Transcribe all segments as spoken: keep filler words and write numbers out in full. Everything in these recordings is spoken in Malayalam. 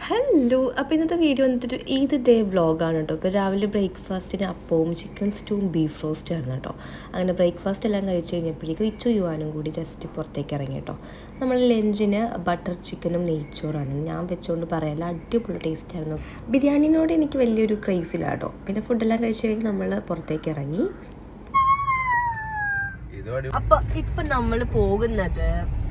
ഹലോ, അപ്പോൾ ഇന്നത്തെ വീഡിയോ വന്നിട്ട് ഈദ് ഡേ വ്ളോഗാണ് കേട്ടോ. ഇപ്പോൾ രാവിലെ ബ്രേക്ക്ഫാസ്റ്റിന് അപ്പവും ചിക്കൻ സ്റ്റൂവും ബീഫ് റോസ്റ്റും ആയിരുന്നു കേട്ടോ. അങ്ങനെ ബ്രേക്ക്ഫാസ്റ്റ് എല്ലാം കഴിച്ച് കഴിഞ്ഞപ്പോഴേക്കും ഇച്ചു യുവാനും കൂടി ജസ്റ്റ് പുറത്തേക്ക് ഇറങ്ങി കേട്ടോ. നമ്മൾ ലഞ്ചിന് ബട്ടർ ചിക്കനും നെയ്ച്ചോറാണ് ഞാൻ വെച്ചുകൊണ്ട് പറയാനുള്ള അടിപൊളി ടേസ്റ്റ് ആയിരുന്നു. ബിരിയാണിനോട് എനിക്ക് വലിയൊരു ക്രേസില്ല കേട്ടോ. പിന്നെ ഫുഡെല്ലാം കഴിച്ച് കഴിഞ്ഞ് നമ്മൾ പുറത്തേക്ക് ഇറങ്ങി. അപ്പോൾ ഇപ്പം നമ്മൾ പോകുന്നത്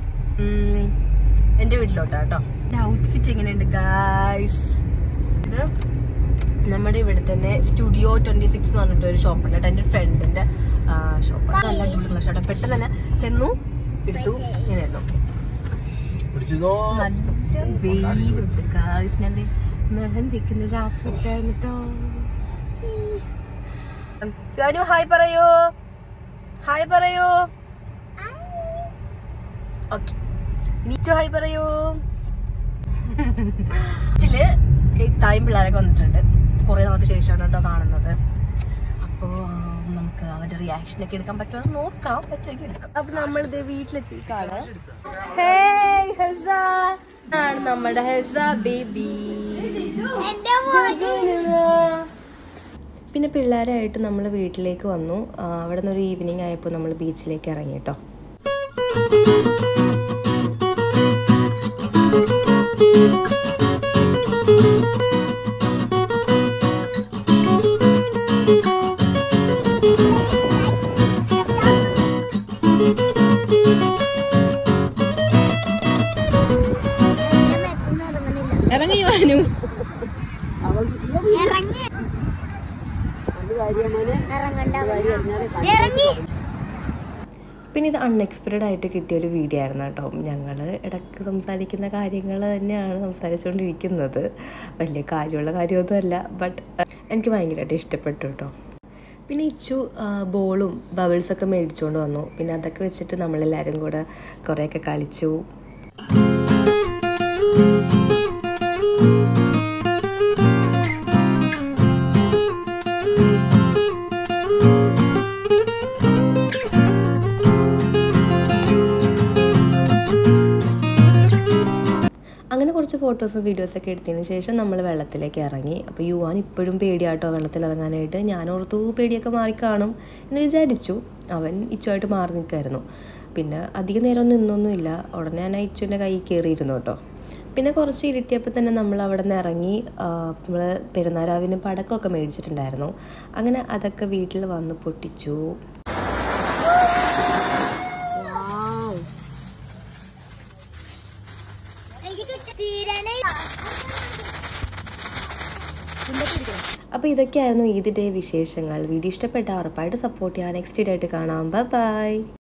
എൻ്റെ വീട്ടിലോട്ടാട്ടോ. ഔട്ട്ഫിറ്റ് എങ്ങനെയുണ്ട് ഗായ്സ്? ഇത് നമ്മുടെ ഇവിടെ തന്നെ സ്റ്റുഡിയോ ട്വന്റി സിക്സ് എന്ന് പറഞ്ഞിട്ട് ഒരു ഷോപ്പുണ്ട് കേട്ടോ. എൻ്റെ ഫ്രണ്ടിന്റെ ഷോപ്പ്. നല്ല അടിപൊളി ഷോട്ടോ. പെട്ടെന്ന് തന്നെ ചെന്നു എടുത്തു ഇങ്ങനെ ഇട്ടു. നല്ല വെയിലുണ്ട് ഗായ്സ്. ഞാൻ മെഹന്തിക്കുന്ന ഒരു ഔട്ട്ഫിറ്റ് ആയിരുന്നു കേട്ടോ. ഹായ് പറയൂ, ഹായ് പറയൂ. ഓക്കെ, നീറ്റു ഹായ് പറയൂ. ഇതില് ടൈം പിള്ളേരൊക്കെ വന്നിട്ടുണ്ട്. കുറെ നാൾക്ക് ശേഷമാണ് കേട്ടോ കാണുന്നത്. അപ്പോ നമുക്ക് അവരുടെ റിയാക്ഷൻ ഒക്കെ എടുക്കാൻ പറ്റുമോ നോക്കാം. പറ്റുമെങ്കിൽ എടുക്കാം. അപ്പൊ നമ്മളിത് വീട്ടിലെത്തിക്കാണ്. ആണ് നമ്മുടെ ഹെസ ബേബി. പിന്നെ പിള്ളേരായിട്ട് നമ്മൾ വീട്ടിലേക്ക് വന്നു. അവിടെ നിന്ന് ഒരു ഈവനിങ് ആയപ്പോൾ നമ്മൾ ബീച്ചിലേക്ക് ഇറങ്ങി കേട്ടോ. ഇറങ്ങി വാനു പിന്നെ ഇത് അൺഎക്സ്പെക്റ്റഡ് ആയിട്ട് കിട്ടിയൊരു വീഡിയോ ആയിരുന്നു കേട്ടോ. ഞങ്ങൾ ഇടയ്ക്ക് സംസാരിക്കുന്ന കാര്യങ്ങൾ തന്നെയാണ് സംസാരിച്ചുകൊണ്ടിരിക്കുന്നത്. വലിയ കാര്യമുള്ള കാര്യമൊന്നുമല്ല, ബട്ട് എനിക്ക് ഭയങ്കരമായിട്ട് ഇഷ്ടപ്പെട്ടു കേട്ടോ. പിന്നെ ഇച്ചു ബോളും ബബിൾസൊക്കെ മേടിച്ചുകൊണ്ട് വന്നു. പിന്നെ അതൊക്കെ വെച്ചിട്ട് നമ്മളെല്ലാവരും കൂടെ കുറേയൊക്കെ കളിച്ചു. അങ്ങനെ കുറച്ച് ഫോട്ടോസും വീഡിയോസൊക്കെ എടുത്തതിന് ശേഷം നമ്മൾ വെള്ളത്തിലേക്ക് ഇറങ്ങി. അപ്പോൾ യുവാൻ ഇപ്പോഴും പേടിയാട്ടോ വെള്ളത്തിൽ ഇറങ്ങാനായിട്ട്. ഞാനോർത്തു പേടിയൊക്കെ മാറിക്കാണും എന്ന് വിചാരിച്ചു. അവൻ ഇച്ചുമായിട്ട് മാറി നിൽക്കുമായിരുന്നു. പിന്നെ അധികം നേരം നിന്നൊന്നുമില്ല. ഉടനെ ഞാൻ ഇച്ചുവിൻ്റെ കൈ കയറിയിരുന്നു കേട്ടോ. പിന്നെ കുറച്ച് ഇരുട്ടിയപ്പോൾ തന്നെ നമ്മൾ അവിടെ നിന്ന് ഇറങ്ങി. നമ്മൾ പെരുന്നാരാവിന് പടക്കമൊക്കെ മേടിച്ചിട്ടുണ്ടായിരുന്നു. അങ്ങനെ അതൊക്കെ വീട്ടിൽ വന്ന് പൊട്ടിച്ചു. അപ്പോൾ ഇതൊക്കെയായിരുന്നു ഈദ് ഡേ വിശേഷങ്ങൾ. വീഡിയോ ഇഷ്ടപ്പെട്ട ഉറപ്പായിട്ട് സപ്പോർട്ട് ചെയ്യാൻ. നെക്സ്റ്റ് ഡേ ആയിട്ട് കാണാം. Bye by.